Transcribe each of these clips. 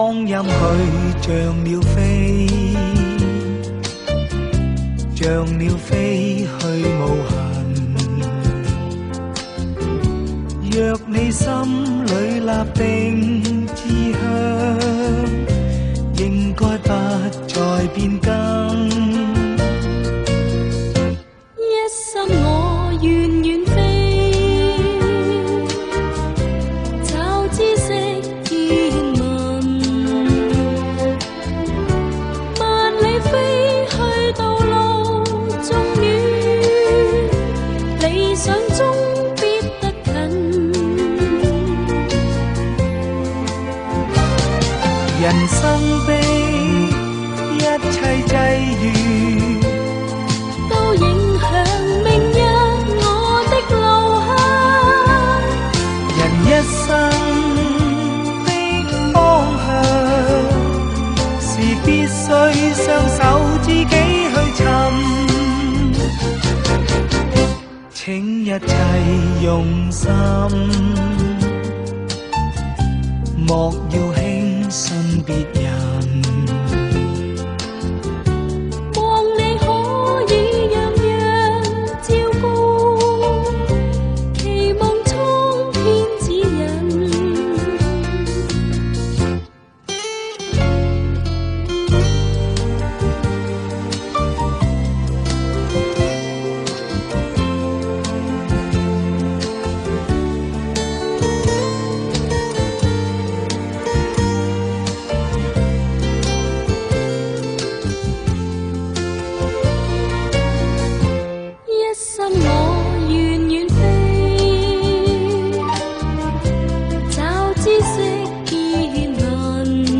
光阴去像鸟飞，像鸟飞去无痕。若你心里立定志向，应该不再变更。 一心我远远飞，找知识见闻，万里飞去道路终远，理想中必得近。 人生的一切際遇， 都影響明日我的路向。 人一生的方向，是必須雙手自己去尋。請一切用心，莫要輕信別人。 望你可以樣樣照顧，期望蒼天指引。一心我遠遠飛，找知識見聞，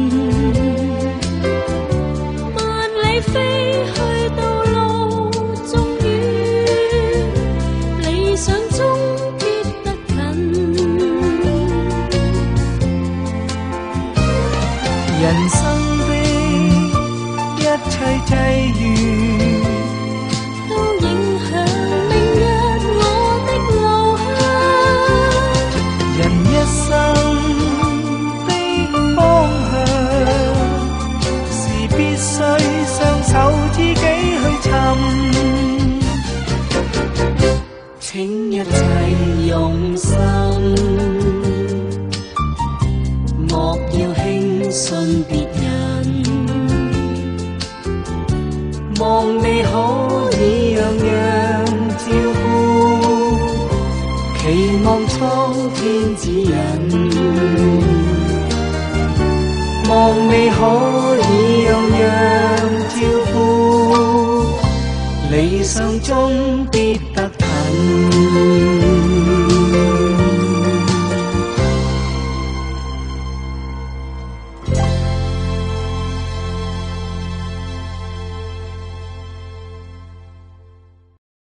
萬里飛去道路終遠，理想中必得近。 人生的一切際遇， 都影響明日我的路向。 人一生的方向，是必須雙手自己去尋。請一切用心，莫要輕信別人。望你可以樣樣照顧，期望蒼天指引。望你可以樣樣照顧，理想中必得近。